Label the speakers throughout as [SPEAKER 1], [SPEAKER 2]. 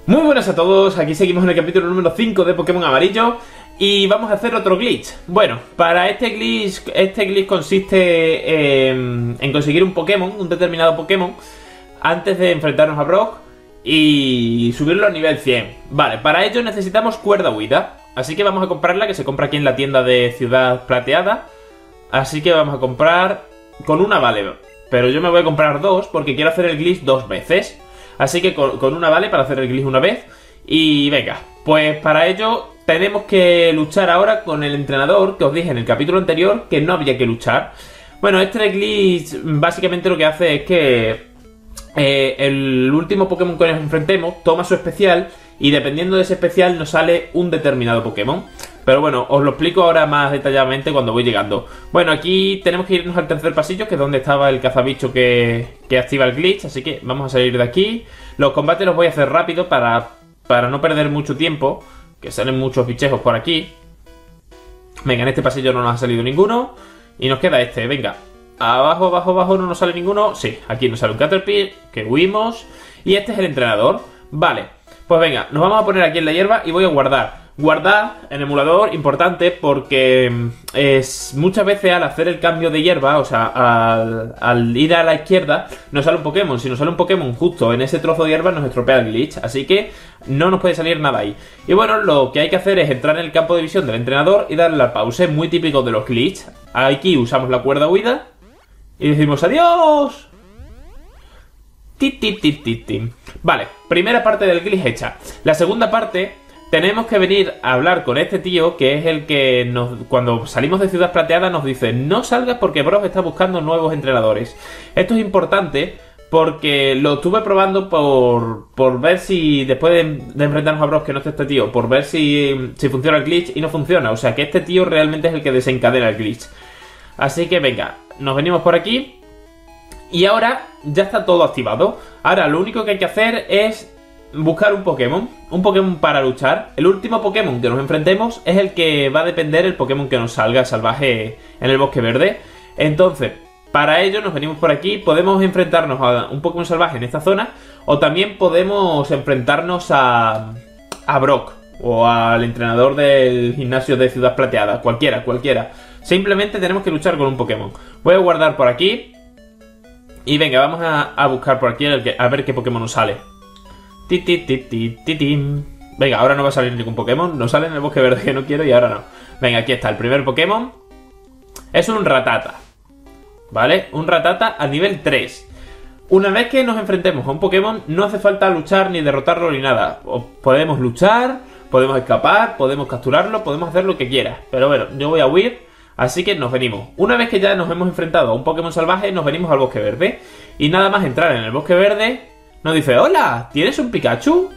[SPEAKER 1] Muy buenas a todos, aquí seguimos en el capítulo número 5 de Pokémon Amarillo y vamos a hacer otro glitch. Bueno, para este glitch consiste en conseguir un Pokémon, un determinado Pokémon, antes de enfrentarnos a Brock y subirlo a nivel 100. Vale, para ello necesitamos cuerda huida, así que vamos a comprarla, que se compra aquí en la tienda de Ciudad Plateada. Así que vamos a comprar con una, vale, pero yo me voy a comprar dos porque quiero hacer el glitch dos veces. Así que con una vale para hacer el glitch una vez. Y venga, pues para ello tenemos que luchar ahora con el entrenador, que os dije en el capítulo anterior que no había que luchar. Bueno, este glitch básicamente lo que hace es que el último Pokémon que nos enfrentemos toma su especial y dependiendo de ese especial nos sale un determinado Pokémon. Pero bueno, os lo explico ahora más detalladamente cuando voy llegando. Bueno, aquí tenemos que irnos al tercer pasillo, que es donde estaba el cazabicho que activa el glitch. Así que vamos a salir de aquí. Los combates los voy a hacer rápido para no perder mucho tiempo, que salen muchos bichejos por aquí. Venga, en este pasillo no nos ha salido ninguno. Y nos queda este, venga. Abajo, abajo, abajo no nos sale ninguno. Sí, aquí nos sale un Caterpie, que huimos. Y este es el entrenador. Vale, pues venga, nos vamos a poner aquí en la hierba y voy a guardar. Guardar en emulador, importante, porque muchas veces al hacer el cambio de hierba, o sea, al ir a la izquierda, nos sale un Pokémon. Si nos sale un Pokémon justo en ese trozo de hierba, nos estropea el glitch. Así que no nos puede salir nada ahí. Y bueno, lo que hay que hacer es entrar en el campo de visión del entrenador y darle la pause, muy típico de los glitch. Aquí usamos la cuerda huida y decimos adiós. Vale, primera parte del glitch hecha. La segunda parte, tenemos que venir a hablar con este tío, que es el que cuando salimos de Ciudad Plateada nos dice: no salgas porque Brock está buscando nuevos entrenadores. Esto es importante porque lo estuve probando por ver si después de enfrentarnos a Brock, que no está este tío, por ver si funciona el glitch, y no funciona. O sea que este tío realmente es el que desencadena el glitch. Así que venga, nos venimos por aquí. Y ahora ya está todo activado. Ahora lo único que hay que hacer es buscar un Pokémon para luchar. El último Pokémon que nos enfrentemos es el que va a depender el Pokémon que nos salga salvaje en el bosque verde. Entonces, para ello nos venimos por aquí. Podemos enfrentarnos a un Pokémon salvaje en esta zona, o también podemos enfrentarnos a Brock o al entrenador del gimnasio de Ciudad Plateada. Cualquiera. Simplemente tenemos que luchar con un Pokémon. Voy a guardar por aquí. Y venga, vamos a buscar por aquí a ver qué Pokémon nos sale. Venga, ahora no va a salir ningún Pokémon. No sale en el bosque verde que no quiero y ahora no. Venga, aquí está el primer Pokémon. Es un Rattata, ¿vale? Un Rattata a nivel 3. Una vez que nos enfrentemos a un Pokémon, no hace falta luchar ni derrotarlo ni nada. Podemos luchar, podemos escapar, podemos capturarlo, podemos hacer lo que quiera. Pero bueno, yo voy a huir, así que nos venimos. Una vez que ya nos hemos enfrentado a un Pokémon salvaje, nos venimos al bosque verde. Y nada más entrar en el bosque verde, nos dice: hola, ¿tienes un Pikachu?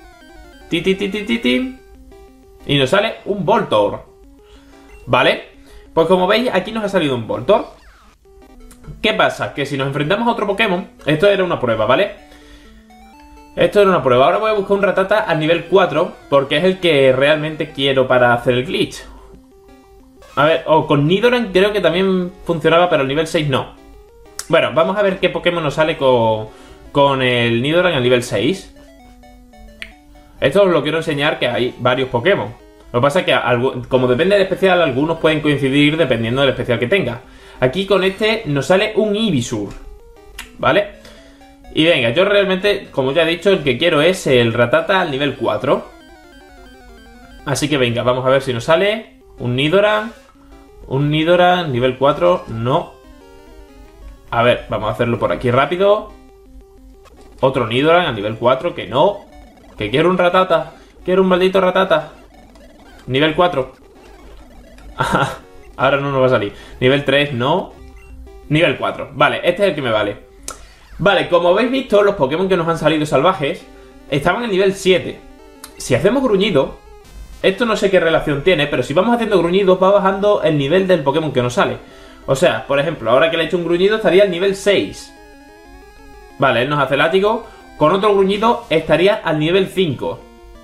[SPEAKER 1] Y nos sale un Voltorb. Vale, pues como veis aquí nos ha salido un Voltorb. ¿Qué pasa? Que si nos enfrentamos a otro Pokémon, esto era una prueba, ¿vale? Esto era una prueba. Ahora voy a buscar un Rattata a nivel 4, porque es el que realmente quiero para hacer el glitch. A ver, o con Nidoran creo que también funcionaba, pero al nivel 6 no. Bueno, vamos a ver qué Pokémon nos sale con el Nidoran al nivel 6. Esto os lo quiero enseñar, que hay varios Pokémon. Lo que pasa es que como depende del especial, algunos pueden coincidir dependiendo del especial que tenga. Aquí con este nos sale un Ivysaur, ¿vale? Y venga, yo realmente, como ya he dicho, el que quiero es el Rattata al nivel 4. Así que venga, vamos a ver si nos sale un Nidoran. Un Nidoran nivel 4, no. A ver, vamos a hacerlo por aquí rápido. Otro Nidoran a nivel 4, que no. Que quiero un Rattata. Quiero un maldito Rattata. Nivel 4. Ahora no nos va a salir. Nivel 3, no. Nivel 4. Vale, este es el que me vale. Vale, como habéis visto, los Pokémon que nos han salido salvajes estaban en nivel 7. Si hacemos gruñido, esto no sé qué relación tiene, pero si vamos haciendo gruñidos va bajando el nivel del Pokémon que nos sale. O sea, por ejemplo, ahora que le he hecho un gruñido estaría al nivel 6. Vale, él nos hace látigo. Con otro gruñido estaría al nivel 5.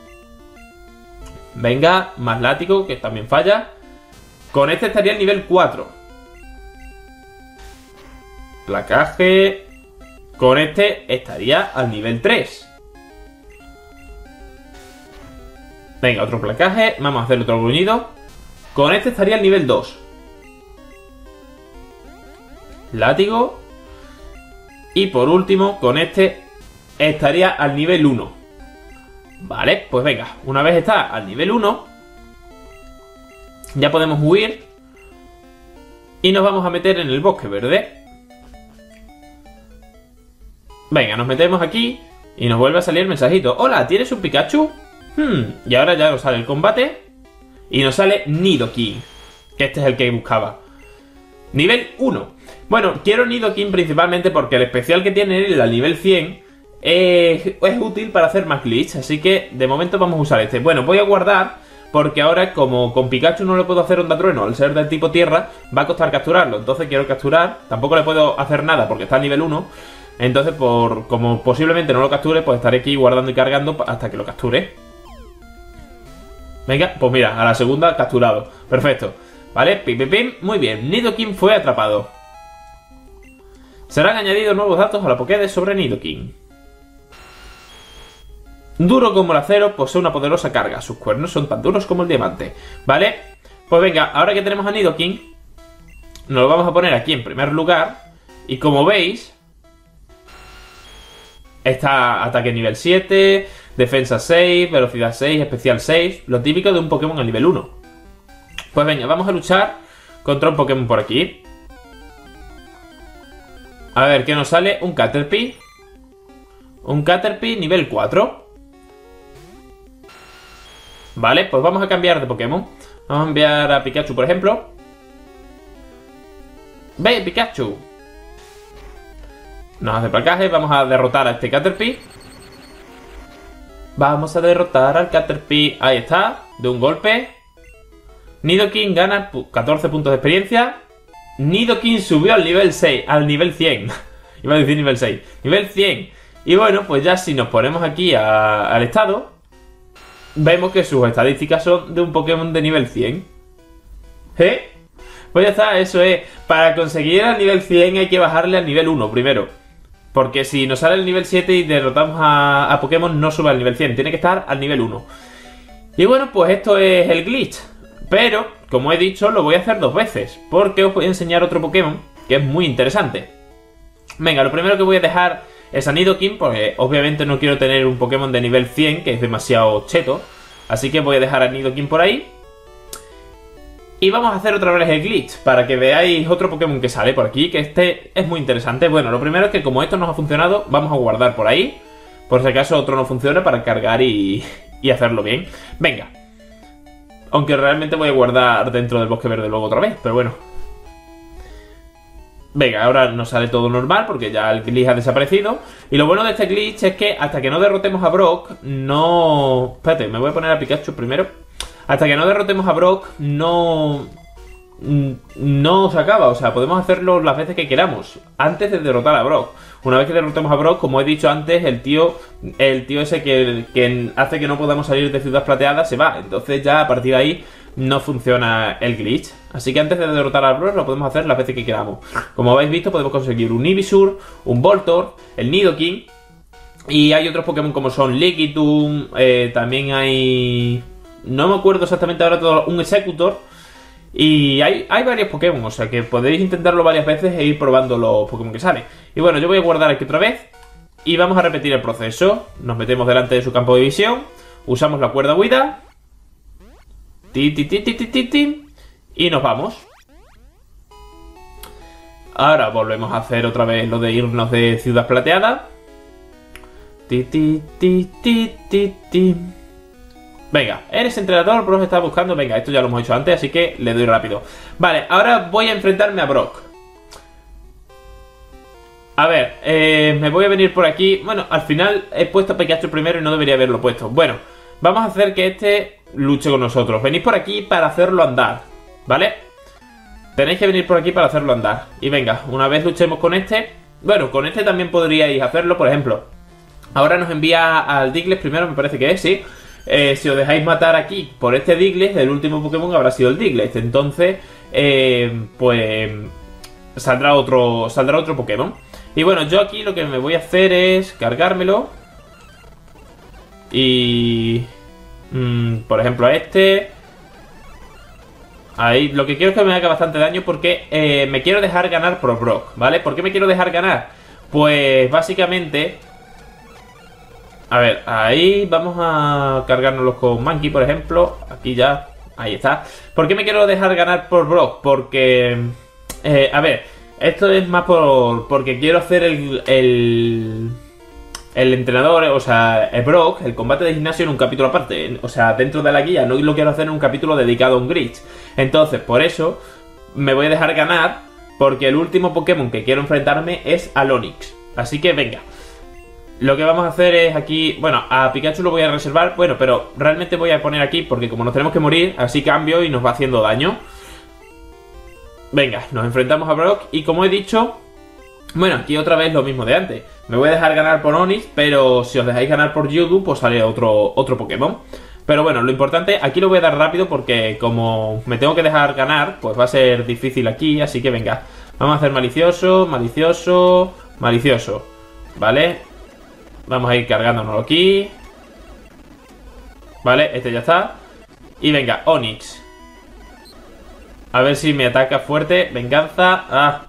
[SPEAKER 1] Venga, más látigo, que también falla. Con este estaría al nivel 4. Placaje. Con este estaría al nivel 3. Venga, otro placaje. Vamos a hacer otro gruñido. Con este estaría al nivel 2. Látigo. Y por último, con este estaría al nivel 1. Vale, pues venga. Una vez está al nivel 1, ya podemos huir. Y nos vamos a meter en el bosque verde. Venga, nos metemos aquí. Y nos vuelve a salir el mensajito. Hola, ¿tienes un Pikachu? Y ahora ya nos sale el combate. Y nos sale Nidoking, que este es el que buscaba. Nivel 1. Bueno, quiero Nidoking principalmente porque el especial que tiene él al nivel 100 es útil para hacer más glitch. Así que de momento vamos a usar este. Bueno, voy a guardar porque ahora como con Pikachu no le puedo hacer onda trueno al ser del tipo tierra, va a costar capturarlo. Entonces quiero capturar. Tampoco le puedo hacer nada porque está al nivel 1. Entonces como posiblemente no lo capture, pues estaré aquí guardando y cargando hasta que lo capture. Venga, pues mira, a la segunda capturado. Perfecto. Vale, pim, pim, pim. Muy bien, Nidoking fue atrapado. Serán añadidos nuevos datos a la Pokédex sobre Nidoking. Duro como el acero, posee una poderosa carga. Sus cuernos son tan duros como el diamante. ¿Vale? Pues venga, ahora que tenemos a Nidoking, nos lo vamos a poner aquí en primer lugar. Y como veis, está ataque nivel 7, defensa 6, velocidad 6, especial 6. Lo típico de un Pokémon a nivel 1. Pues venga, vamos a luchar contra un Pokémon por aquí. A ver, ¿qué nos sale? Un Caterpie. Un Caterpie nivel 4. Vale, pues vamos a cambiar de Pokémon. Vamos a enviar a Pikachu, por ejemplo. ¡Ve, Pikachu! Nos hace placaje, vamos a derrotar a este Caterpie. Vamos a derrotar al Caterpie. Ahí está, de un golpe. Nidoking gana 14 puntos de experiencia. Nidoking subió al nivel 6, al nivel 100. Iba a decir nivel 6. Nivel 100. Y bueno, pues ya si nos ponemos aquí al estado, vemos que sus estadísticas son de un Pokémon de nivel 100. ¿Eh? Pues ya está, eso es. Para conseguir el nivel 100 hay que bajarle al nivel 1 primero. Porque si nos sale el nivel 7 y derrotamos a Pokémon, no sube al nivel 100. Tiene que estar al nivel 1. Y bueno, pues esto es el glitch. Pero, como he dicho, lo voy a hacer 2 veces. Porque os voy a enseñar otro Pokémon que es muy interesante. Venga, lo primero que voy a dejar es a Nidoking. Porque obviamente no quiero tener un Pokémon de nivel 100, que es demasiado cheto. Así que voy a dejar a Nidoking por ahí. Y vamos a hacer otra vez el glitch, para que veáis otro Pokémon que sale por aquí, que este es muy interesante. Bueno, lo primero es que como esto nos ha funcionado, vamos a guardar por ahí, por si acaso otro no funciona, para cargar y hacerlo bien. Venga. Aunque realmente voy a guardar dentro del bosque verde luego otra vez, pero bueno. Venga, ahora nos sale todo normal, porque ya el glitch ha desaparecido. Y lo bueno de este glitch es que hasta que no derrotemos a Brock, no... Espérate, me voy a poner a Pikachu primero. Hasta que no derrotemos a Brock, no se acaba. O sea, podemos hacerlo las veces que queramos, antes de derrotar a Brock. Una vez que derrotemos a Brock, como he dicho antes, el tío ese que hace que no podamos salir de Ciudad Plateada se va. Entonces ya a partir de ahí no funciona el glitch. Así que antes de derrotar a Brock lo podemos hacer las veces que queramos. Como habéis visto, podemos conseguir un Ivysaur, un Voltorb, el Nidoking. Y hay otros Pokémon como son Lickitung, también hay... No me acuerdo exactamente ahora todo, un Executor. Y hay varios Pokémon, o sea que podéis intentarlo varias veces e ir probando los Pokémon que salen. Y bueno, yo voy a guardar aquí otra vez. Y vamos a repetir el proceso. Nos metemos delante de su campo de visión. Usamos la cuerda huida. Y nos vamos. Ahora volvemos a hacer otra vez lo de irnos de Ciudad Plateada. Venga, eres entrenador, Brock está buscando. Venga, esto ya lo hemos hecho antes, así que le doy rápido. Vale, ahora voy a enfrentarme a Brock. A ver, me voy a venir por aquí. Bueno, al final he puesto a Pikachu primero y no debería haberlo puesto. Bueno, vamos a hacer que este luche con nosotros. Venid por aquí para hacerlo andar, ¿vale? Tenéis que venir por aquí para hacerlo andar. Y venga, una vez luchemos con este. Bueno, con este también podríais hacerlo, por ejemplo. Ahora nos envía al Diglett primero, me parece que es, sí. Si os dejáis matar aquí por este Diglett, el último Pokémon habrá sido el Diglett. Entonces, pues saldrá otro Pokémon. Y bueno, yo aquí lo que me voy a hacer es cargármelo. Y Por ejemplo a este. Ahí, lo que quiero es que me haga bastante daño porque me quiero dejar ganar por Brock, ¿vale? ¿Por qué me quiero dejar ganar? Pues básicamente... A ver, ahí vamos a cargárnoslos con Monkey, por ejemplo. Aquí ya, ahí está. ¿Por qué me quiero dejar ganar por Brock? Porque... a ver, esto es más porque quiero hacer el entrenador, o sea, el Brock, el combate de gimnasio en un capítulo aparte. O sea, dentro de la guía, no lo quiero hacer en un capítulo dedicado a un glitch. Entonces, por eso, me voy a dejar ganar, porque el último Pokémon que quiero enfrentarme es al Onix. Así que venga. Lo que vamos a hacer es aquí... Bueno, a Pikachu lo voy a reservar. Bueno, pero realmente voy a poner aquí porque como nos tenemos que morir, así cambio y nos va haciendo daño. Venga, nos enfrentamos a Brock. Y como he dicho... Bueno, aquí otra vez lo mismo de antes. Me voy a dejar ganar por Onix, pero si os dejáis ganar por Youdou, pues sale otro Pokémon. Pero bueno, lo importante... Aquí lo voy a dar rápido porque como me tengo que dejar ganar, pues va a ser difícil aquí. Así que venga, vamos a hacer malicioso, malicioso, malicioso. ¿Vale? Vamos a ir cargándonos aquí. Vale, este ya está. Y venga, Onix. A ver si me ataca fuerte. Venganza. Ah.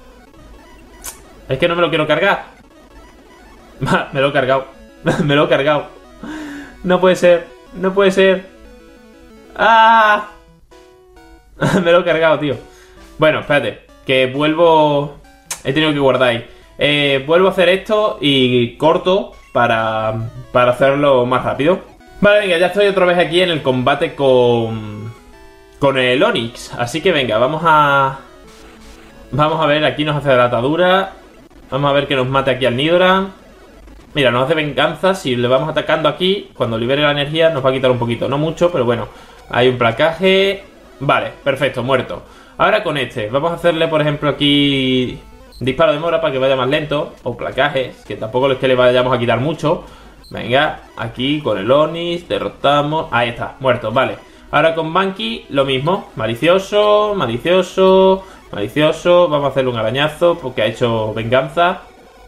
[SPEAKER 1] Es que no me lo quiero cargar. Me lo he cargado. Me lo he cargado. No puede ser. No puede ser. ¡Ah! Me lo he cargado, tío. Bueno, espérate. Que vuelvo... He tenido que guardar ahí. Vuelvo a hacer esto y corto para hacerlo más rápido. Vale, venga, ya estoy otra vez aquí en el combate con el Onix. Así que venga, vamos a ver, aquí nos hace la atadura. Vamos a ver que nos mate aquí al Nidoran. Mira, nos hace venganza. Si le vamos atacando aquí, cuando libere la energía nos va a quitar un poquito. No mucho, pero bueno. Hay un placaje. Vale, perfecto, muerto. Ahora con este, vamos a hacerle por ejemplo aquí... Disparo de mora para que vaya más lento. O placajes, que tampoco es que le vayamos a quitar mucho. Venga, aquí con el Onix derrotamos. Ahí está, muerto, vale. Ahora con Monkey lo mismo. Malicioso, malicioso, malicioso. Vamos a hacerle un arañazo porque ha hecho venganza.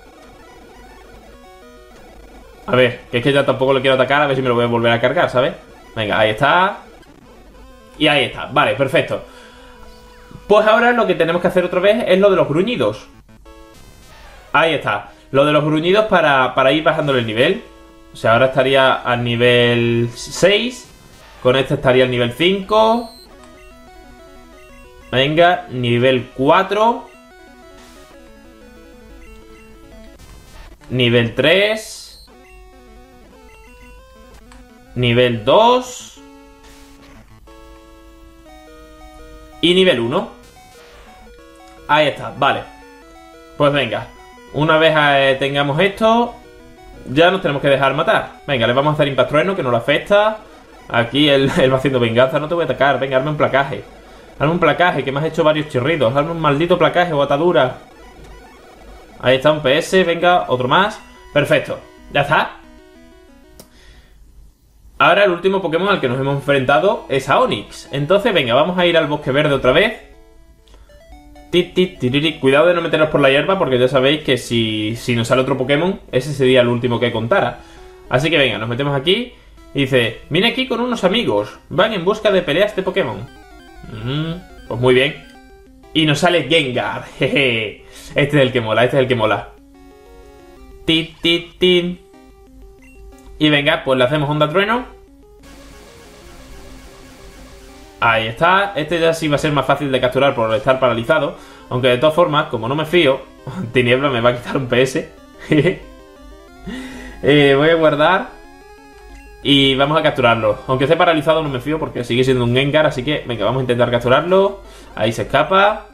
[SPEAKER 1] A ver, que es que ya tampoco le quiero atacar. A ver si me lo voy a volver a cargar, ¿sabes? Venga, ahí está. Y ahí está, vale, perfecto. Pues ahora lo que tenemos que hacer otra vez es lo de los gruñidos. Ahí está. Lo de los gruñidos para ir bajándole el nivel. O sea, ahora estaría al nivel 6. Con este estaría al nivel 5. Venga, nivel 4. Nivel 3. Nivel 2. Y nivel 1. Ahí está, vale. Pues venga. Una vez tengamos esto, ya nos tenemos que dejar matar. Venga, le vamos a hacer Impact Trueno, que no le afecta. Aquí él va haciendo venganza. No te voy a atacar, venga, hazme un placaje. Hazme un placaje, que me has hecho varios chirridos. Hazme un maldito placaje o atadura. Ahí está un PS, venga, otro más. Perfecto, ya está. Ahora el último Pokémon al que nos hemos enfrentado es a Onix. Entonces, venga, vamos a ir al bosque verde otra vez. Cuidado de no meteros por la hierba, porque ya sabéis que si nos sale otro Pokémon, ese sería el último que contara. Así que venga, nos metemos aquí. Y dice, vine aquí con unos amigos. Van en busca de peleas de Pokémon. Pues muy bien. Y nos sale Gengar. Jeje. Este es el que mola, este es el que mola. Y venga, pues le hacemos onda trueno. Ahí está, este ya sí va a ser más fácil de capturar por estar paralizado. Aunque de todas formas, como no me fío, Tiniebla me va a quitar un PS. Voy a guardar. Y vamos a capturarlo. Aunque esté paralizado no me fío porque sigue siendo un Gengar. Así que venga, vamos a intentar capturarlo. Ahí se escapa.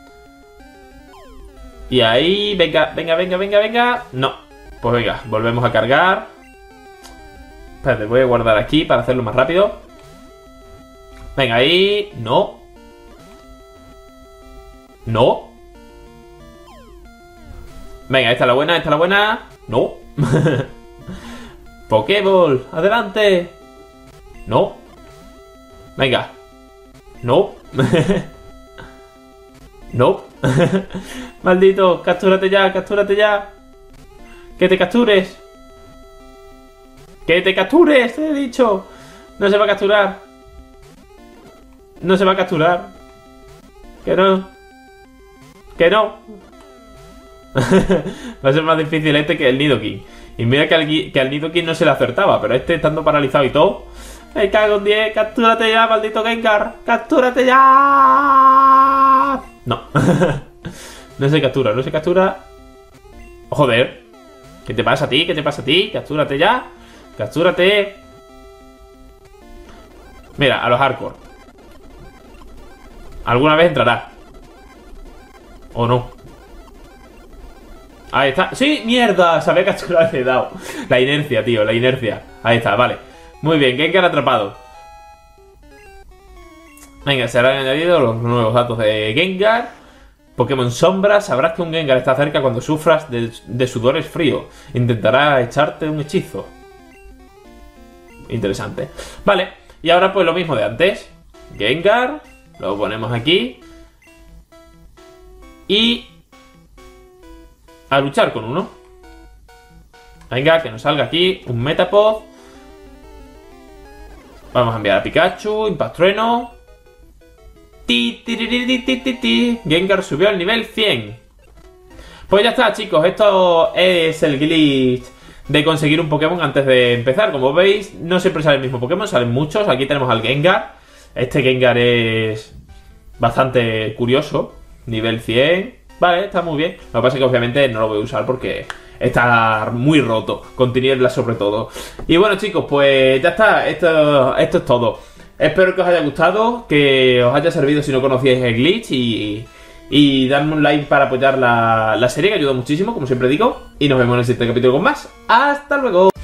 [SPEAKER 1] Y ahí, venga, venga, venga, venga, venga. No, pues venga, volvemos a cargar. Espérate, voy a guardar aquí para hacerlo más rápido. Venga, ahí. No. No. Venga, esta es la buena, esta es la buena. No. Pokéball, adelante. No. Venga. No. No. Maldito, captúrate ya, captúrate ya. Que te captures. Que te captures, te he dicho. No se va a capturar. No se va a capturar. Que no. Que no. Va a ser más difícil este que el Nidoking. Y mira que al Nidoking no se le acertaba, pero este estando paralizado y todo. Me cago en 10. Captúrate ya, maldito Gengar. Captúrate ya. No. No se captura, no se captura. Joder. ¿Qué te pasa a ti? ¿Qué te pasa a ti? Captúrate ya. Captúrate. Mira, a los hardcore. Alguna vez entrará. ¿O no? Ahí está. ¡Sí! ¡Mierda! Se había capturado ese dado. La inercia, tío, la inercia. Ahí está, vale. Muy bien, Gengar atrapado. Venga, se habrán añadido los nuevos datos de Gengar. Pokémon Sombra. Sabrás que un Gengar está cerca cuando sufras de sudores fríos. Intentará echarte un hechizo. Interesante. Vale, y ahora pues lo mismo de antes. Gengar. Lo ponemos aquí. Y a luchar con uno. Venga, que nos salga aquí un Metapod. Vamos a enviar a Pikachu. Impact Trueno. Gengar subió al nivel 100. Pues ya está, chicos. Esto es el glitch de conseguir un Pokémon antes de empezar. Como veis, no siempre sale el mismo Pokémon, salen muchos. Aquí tenemos al Gengar. Este Gengar es bastante curioso. Nivel 100. Vale, está muy bien. Lo que pasa es que obviamente no lo voy a usar porque está muy roto. Con tinieblas sobre todo. Y bueno, chicos, pues ya está. Esto es todo. Espero que os haya gustado, que os haya servido si no conocíais el glitch y dadme un like para apoyar la serie, que ayuda muchísimo, como siempre digo. Y nos vemos en el siguiente capítulo con más. ¡Hasta luego!